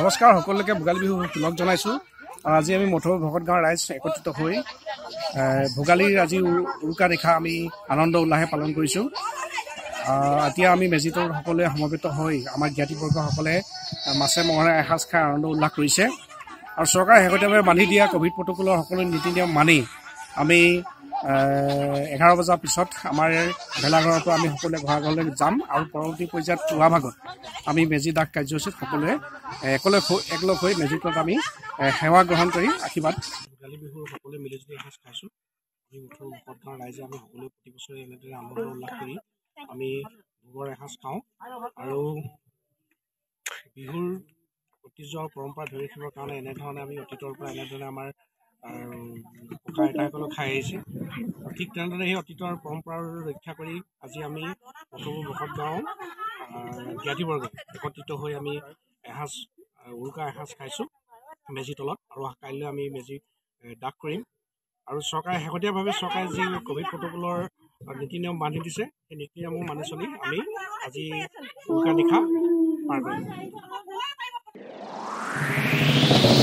নমস্কাৰ সকলোকে ভোগালী বিহু লগ জনাইছোঁ। আজি আমি মথুৰ ভকত গাঁৱৰ ৰাইজ একত্ৰিত হৈ ভোগালীৰ আজি উৰুকা নিশা আমি আনন্দ উল্লাহে পালন কৰিছোঁ। এতিয়া আমি মেজিটোৰ সকলোৱে সমবেত হৈ আমাৰ জ্ঞাতিবৰ্গসকলে মাছে মঙহে এসাঁজ খাই আনন্দ উল্লাস কৰিছে। আৰু চৰকাৰে শেহতীয়াভাৱে বান্ধি দিয়া ক'ভিড প্ৰট'কলৰ সকলো নীতি নিয়ম মানি আমি 11 বজাৰ পিছত আমাৰ ভেলাঘৰৰ পৰা আমি সকলোৱে ঘৰ ঘৰলৈ যাম আৰু পৰৱৰ্তী পৰ্যায়ত পুৱা ভাগত আমি মেজি দাহ কাৰ্যসূচীত সকলোৱে একলগ হৈ মেজিত আমি সেৱা গ্ৰহণ কৰি আশীৰ্বাদ। ভোগালী বিহু সকলোৱে মিলিজুলি এসাঁজ খাইছোঁ। আমি মুঠৰ ভকত গাঁৱৰ ৰাইজে আমি সকলোৱে প্ৰতি বছৰে এনেদৰে আনন্দ উল্লাস কৰি আমি ভোগৰ এসাঁজ খাওঁ আৰু বিহুৰ ঐতিহ্য আৰু পৰম্পৰা ধৰি ৰাখিবৰ কাৰণে এনেধৰণে আমি অতীতৰ পৰা এনেধৰণে আমাৰ ককা আইতাসকলক খাই আহিছে। ঠিক তেনেদৰে সেই অতীতৰ পৰম্পৰা ৰক্ষা কৰি আজি আমি মথুৰ ভকত গাঁও জ্ঞাতিবৰ্গ একত্ৰিত হৈ আমি উৰুকা এসাঁজ খাইছোঁ মেজি তলত। আৰু কাইলৈ আমি মেজি দাহ কৰিম। আৰু চৰকাৰে শেহতীয়াভাৱে যি ক'ভিড প্ৰট'কলৰ নীতি নিয়ম বান্ধি দিছে সেই নীতি নিয়মবোৰ মানি চলি আমি আজি উৰুকা নিশা পাৰ কৰিম।